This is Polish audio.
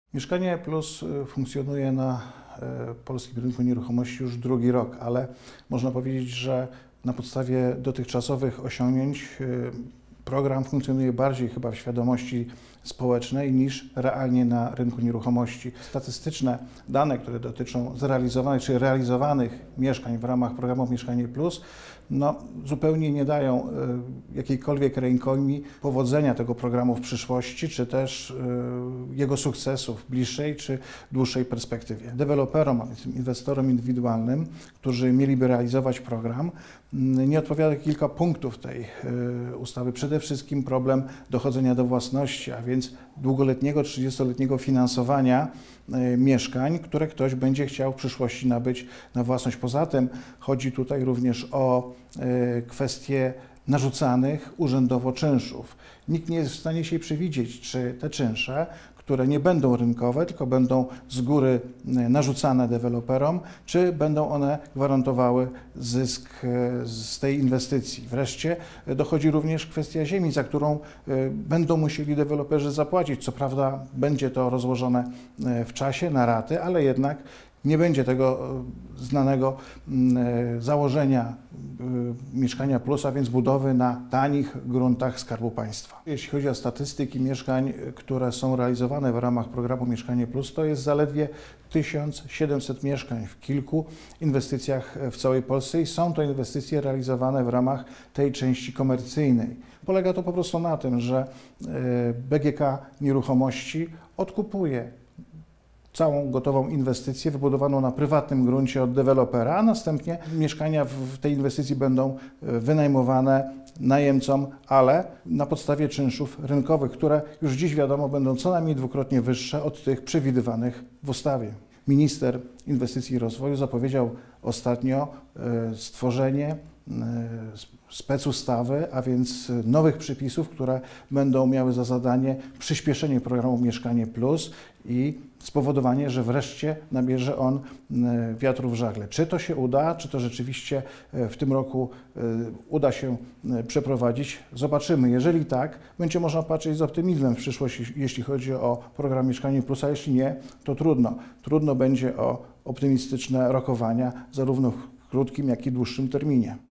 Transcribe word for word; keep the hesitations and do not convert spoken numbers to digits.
Mieszkanie Plus funkcjonuje na polskim rynku nieruchomości już drugi rok, ale można powiedzieć, że na podstawie dotychczasowych osiągnięć program funkcjonuje bardziej chyba w świadomości społecznej niż realnie na rynku nieruchomości. Statystyczne dane, które dotyczą zrealizowanych czy realizowanych mieszkań w ramach programu Mieszkanie Plus, no, zupełnie nie dają y, jakiejkolwiek rękojmi powodzenia tego programu w przyszłości, czy też y, jego sukcesów w bliższej czy dłuższej perspektywie. Deweloperom, a więc inwestorom indywidualnym, którzy mieliby realizować program, y, nie odpowiada kilka punktów tej y, ustawy. Przede wszystkim problem dochodzenia do własności, a więc długoletniego, trzydziestoletniego finansowania y, mieszkań, które ktoś będzie chciał w przyszłości nabyć na własność. Poza tym chodzi tutaj również o y, kwestie narzucanych urzędowo czynszów. Nikt nie jest w stanie się przewidzieć, czy te czynsze, które nie będą rynkowe, tylko będą z góry narzucane deweloperom, czy będą one gwarantowały zysk z tej inwestycji. Wreszcie dochodzi również kwestia ziemi, za którą będą musieli deweloperzy zapłacić. Co prawda będzie to rozłożone w czasie na raty, ale jednak nie będzie tego znanego założenia Mieszkania Plus, a więc budowy na tanich gruntach Skarbu Państwa. Jeśli chodzi o statystyki mieszkań, które są realizowane w ramach programu Mieszkanie Plus, to jest zaledwie tysiąc siedemset mieszkań w kilku inwestycjach w całej Polsce i są to inwestycje realizowane w ramach tej części komercyjnej. Polega to po prostu na tym, że B G K Nieruchomości odkupuje całą gotową inwestycję wybudowaną na prywatnym gruncie od dewelopera, a następnie mieszkania w tej inwestycji będą wynajmowane najemcom, ale na podstawie czynszów rynkowych, które już dziś wiadomo będą co najmniej dwukrotnie wyższe od tych przewidywanych w ustawie. Minister Inwestycji i Rozwoju zapowiedział ostatnio stworzenie specustawy, a więc nowych przepisów, które będą miały za zadanie przyspieszenie programu Mieszkanie Plus i spowodowanie, że wreszcie nabierze on wiatru w żagle. Czy to się uda, czy to rzeczywiście w tym roku uda się przeprowadzić, zobaczymy. Jeżeli tak, będzie można patrzeć z optymizmem w przyszłość, jeśli chodzi o program Mieszkanie Plus, a jeśli nie, to trudno. Trudno będzie o optymistyczne rokowania, zarówno w krótkim, jak i dłuższym terminie.